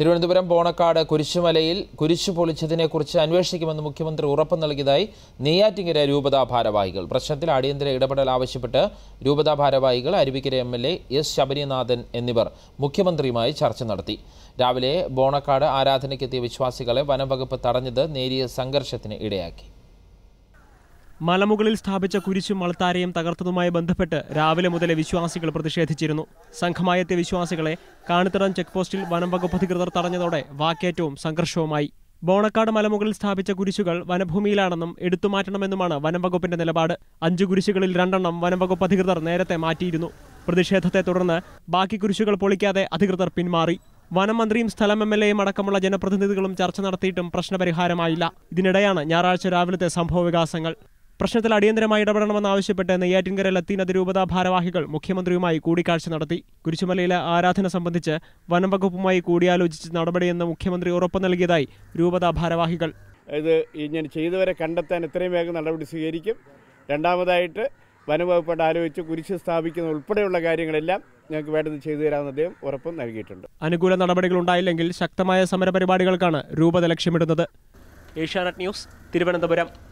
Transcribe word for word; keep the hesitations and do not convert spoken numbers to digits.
തിരുവനന്തപുരം ബോണക്കാട് കുരിശുമലയിൽ കുരിശു പൊളിച്ചതിനെക്കുറിച്ച് അന്വേഷിക്കുമെന്ന് മുഖ്യമന്ത്രി ഉറപ്പ് നൽകിയതായി നെയ്യാറ്റിങ്കര രൂപതാ ഭാരവാഹികൾ. പ്രശ്നത്തിൽ അടിയന്തര ഇടപെടൽ ആവശ്യപ്പെട്ട് രൂപതാ ഭാരവാഹികൾ Aruvikkara M L A S Sabarinathan എന്നിവർ മുഖ്യമന്ത്രിയുമായി ചർച്ച നടത്തി. രാവിലെ ബോണക്കാട് ആരാധനയ്ക്കെത്തിയ വിശ്വാസികളെ വനംവകുപ്പ് തടഞ്ഞത് നേരിയ സംഘർഷത്തിന് ഇടയാക്കി. മലമുകളിൽ സ്ഥാപിച്ച കുരിശും മൾത്താരയും തകർത്തതുമായി ബന്ധപ്പെട്ട് രാവിലെ മുതലേ വിശ്വാസികൾ പ്രതിഷേധിച്ചിരുന്നു. സംഘമായെത്തിയ വിശ്വാസികളെ കാണിത്തടം ചെക്ക് പോസ്റ്റിൽ വനംവകുപ്പ് അധികൃതർ തടഞ്ഞതോടെ വാക്കേറ്റവും സംഘർഷവുമായി. ബോണക്കാട് മലമുകളിൽ സ്ഥാപിച്ച കുരിശുകൾ വനഭൂമിയിലാണെന്നും എടുത്തുമാറ്റണമെന്നുമാണ് വനംവകുപ്പിന്റെ നിലപാട്. അഞ്ചു കുരിശുകളിൽ രണ്ടെണ്ണം വനംവകുപ്പ് അധികൃതർ നേരത്തെ മാറ്റിയിരുന്നു. പ്രതിഷേധത്തെ തുടർന്ന് ബാക്കി കുരിശുകൾ പൊളിക്കാതെ അധികൃതർ പിന്മാറി. വനം മന്ത്രിയും സ്ഥലം എം എൽ എയും അടക്കമുള്ള ജനപ്രതിനിധികളും ചർച്ച നടത്തിയിട്ടും പ്രശ്നപരിഹാരമായില്ല. ഇതിനിടെയാണ് ഞായറാഴ്ച രാവിലത്തെ സംഭവവികാസങ്ങൾ. പ്രശ്നത്തിൽ അടിയന്തരമായി ഇടപെടണമെന്നാവശ്യപ്പെട്ട് നെയ്യാറ്റിൻകര ലത്തീൻ അതിരൂപതാ ഭാരവാഹികൾ മുഖ്യമന്ത്രിയുമായി കൂടിക്കാഴ്ച നടത്തി. കുരിശുമലയിലെ ആരാധന സംബന്ധിച്ച് വനംവകുപ്പുമായി കൂടിയാലോചിച്ച് നടപടിയെന്ന് മുഖ്യമന്ത്രി ഉറപ്പ് നൽകിയതായി രൂപതാ ഭാരവാഹികൾ. ഇത് ഇങ്ങനെ ചെയ്തവരെ കണ്ടെത്താൻ എത്രയും വേഗം നടപടി സ്വീകരിക്കും. രണ്ടാമതായിട്ട് വനംവകുപ്പോട് ആലോചിച്ച് കുരിശ് സ്ഥാപിക്കുന്ന ഉൾപ്പെടെയുള്ള കാര്യങ്ങളെല്ലാം ഞങ്ങൾക്ക് വേണ്ടത് ചെയ്തു തരാമെന്ന് അദ്ദേഹം ഉറപ്പും നൽകിയിട്ടുണ്ട്. അനുകൂല നടപടികൾ ഉണ്ടായില്ലെങ്കിൽ ശക്തമായ സമരപരിപാടികൾക്കാണ് രൂപത ലക്ഷ്യമിടുന്നത്. ഏഷ്യാനെറ്റ് ന്യൂസ്, തിരുവനന്തപുരം.